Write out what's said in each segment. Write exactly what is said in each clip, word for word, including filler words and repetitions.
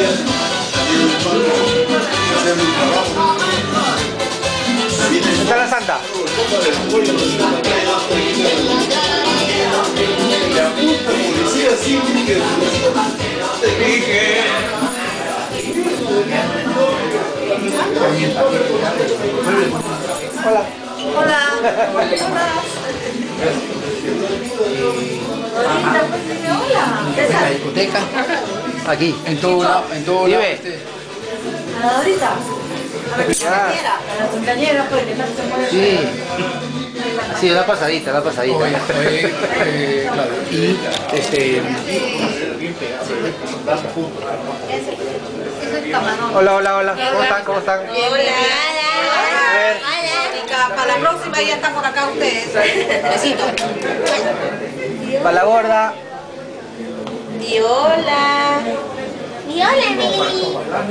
está la santa? Hola. Hola. En la discoteca, aquí, en todo lado, en todo lado. ¿A la ahorita? A la compañera. A la compañera, pues, que tanto se mueve. Sí. Sí, la pasadita, la pasadita. Oye, oye, eh, claro. Y este. Hola, hola, hola. ¿Cómo están? ¿Cómo están? Hola. Para la próxima ya está por acá ustedes. Besito. Para la gorda. Y hola. Y hola, Mimi.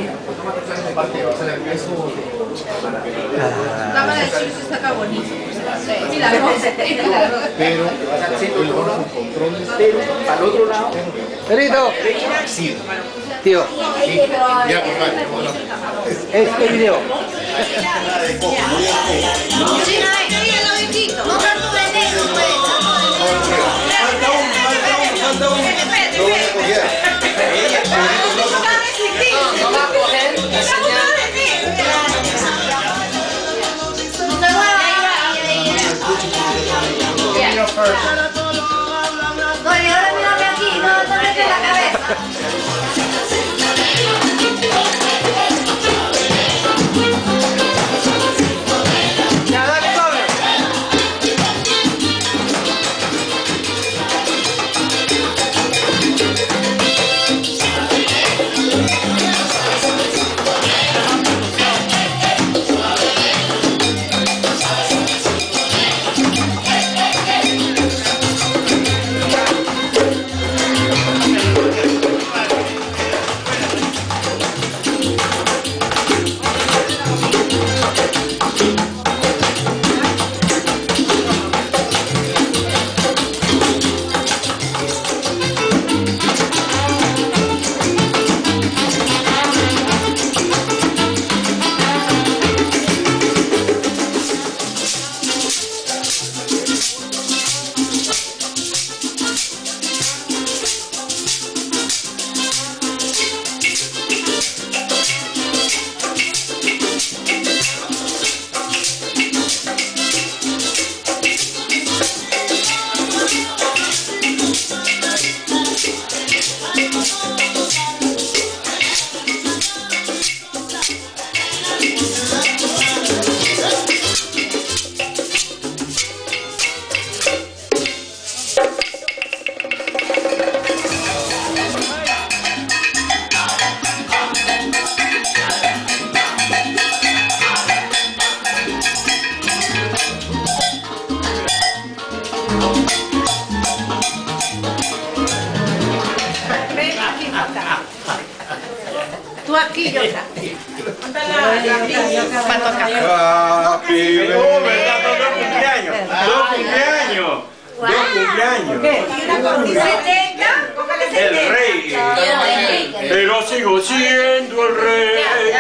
La cámara de Chile está acá bonita. Milagrosa. Pero el con control pero al otro lado. Perito. Sí. Tío. Ya, compadre. Este video. Monta tu veneno, pues. Falta uno, falta uno, falta uno. Lo voy a coger. No va a coger. No te muevas. No, y ahora mírame aquí, no, no metes la cabeza. Ya, dale, Pablo. Tú aquí, yo acá. Para tocar. Happy birthday. Oh, ¿verdad? Dos cumpleaños. Dos cumpleaños. Dos cumpleaños. El rey. Pero sigo siendo el rey.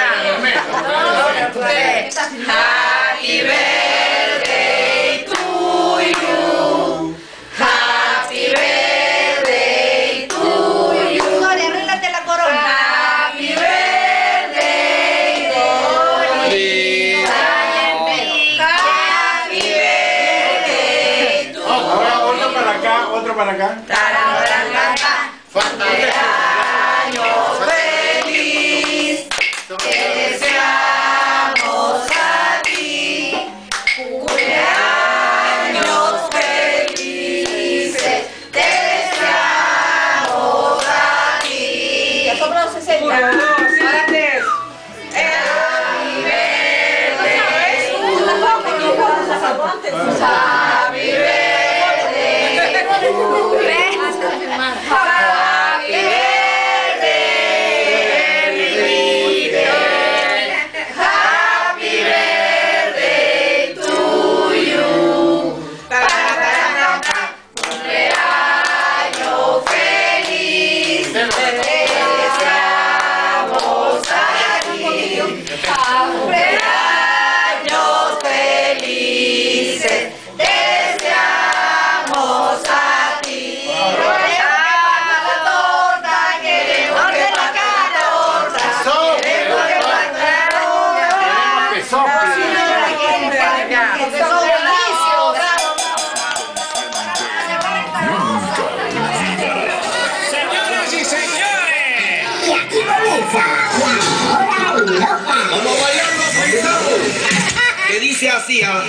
Happy birthday to you. Happy birthday to you. Gloria, arréglate la corona. Happy birthday, Gloria. Happy birthday to you. Ahora otro para acá, otro para acá. Cumpleaños feliz, te deseamos a ti. Cumpleaños felices, te deseamos a ti. Ya sobró sesenta. Ahora tres. Happy birthday. Happy birthday. Vamos a bailarlo afeitado. Que dice así, ¿ah?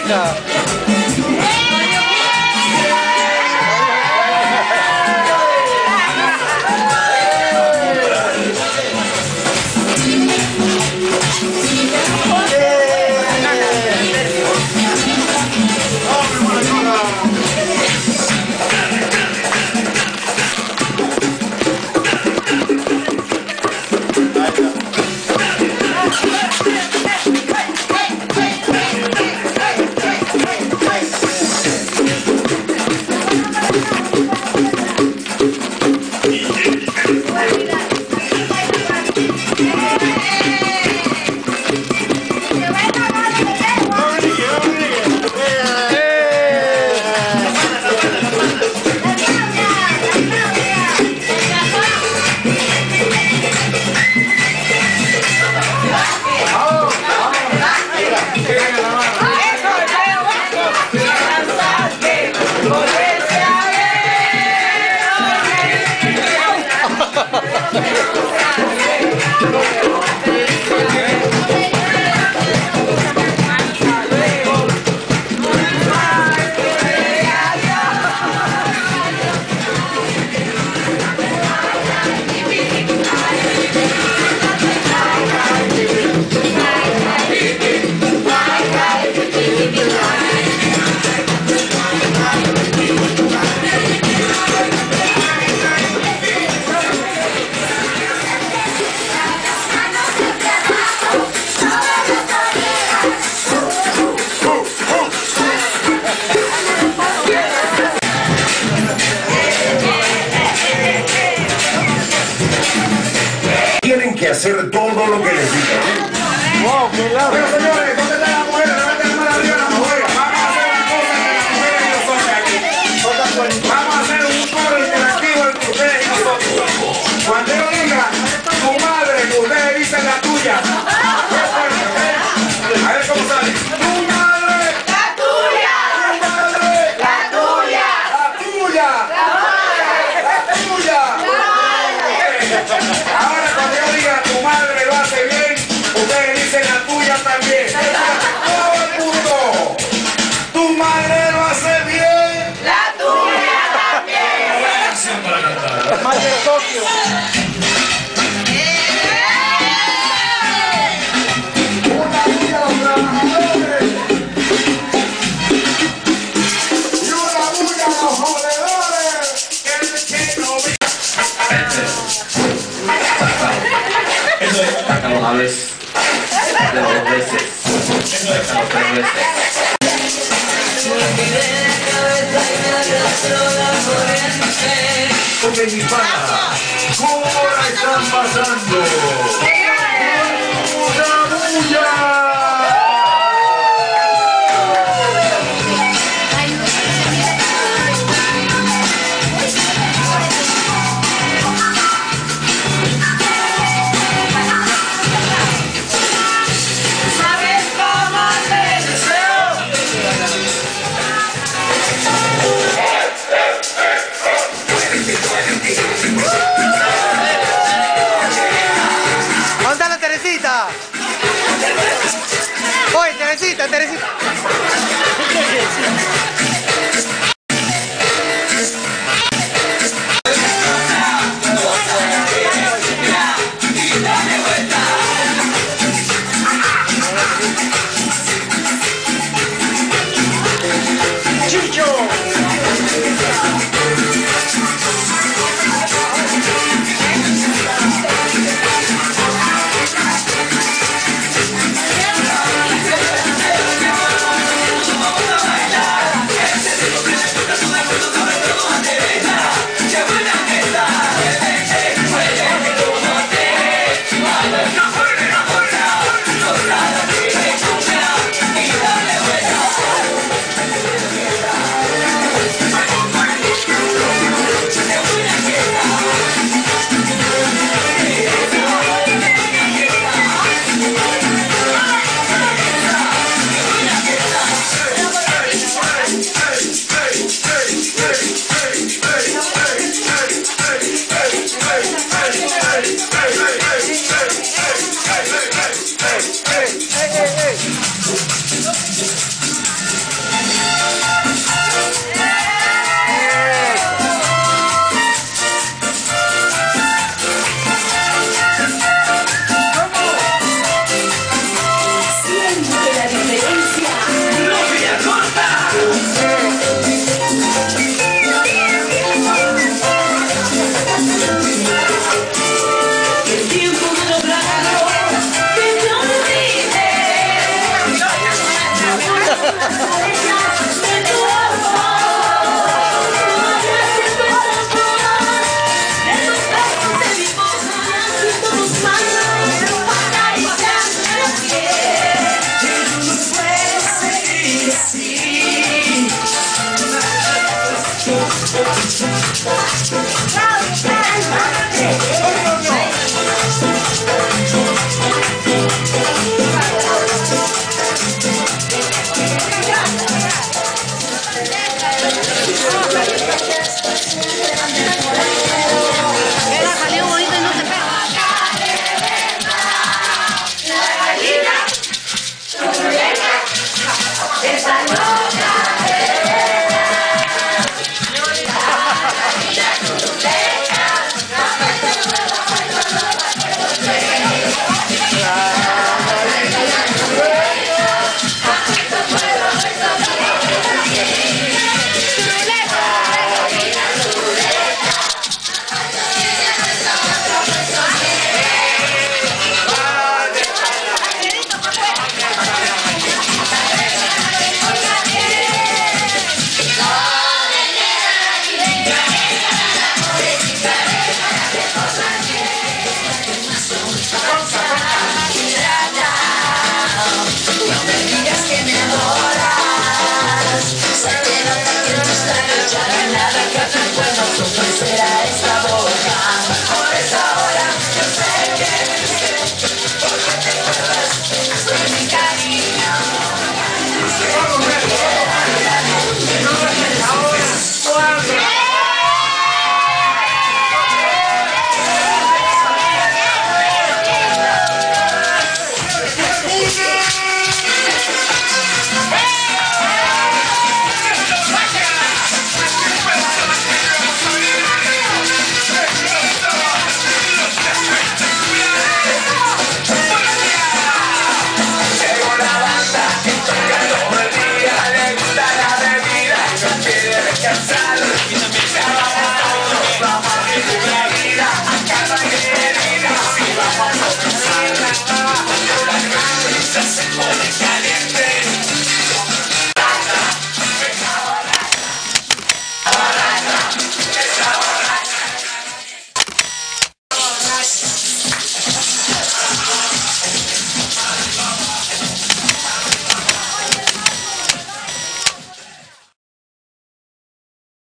Chao. Que hacer todo lo que les digan. Wow, qué largo. Bueno, señores, ¿dónde está la mujer? Levanten la mano arriba la mujer. Vamos a hacer una cosa que las mujeres y nosotros aquí. Vamos a hacer un coro interactivo entre ustedes y nosotros. Cuando yo diga tu madre, ustedes dicen la tuya. Qué fuerte, ¿ok? A ver cómo sale. Tu madre. La tuya. Tu madre. La tuya. La tuya. La madre. La tuya. Ahora cuando yo diga tu madre lo hace bien, ustedes dicen la tuya también. Todo el mundo. Tu madre lo hace bien. La tuya también. Más de Tokio. Una bulla a los trabajadores. Y una bulla a los jodedores. Que, que no vi. Eso es para los hables de dos veces. Eso es para los tres veces. Ok, mi pana, ¿cómo la están pasando? ¡Una bulla! ¿Sabes cómo te deseo? ¿Dónde está la Teresita? Oye, Teresita, Teresita. Another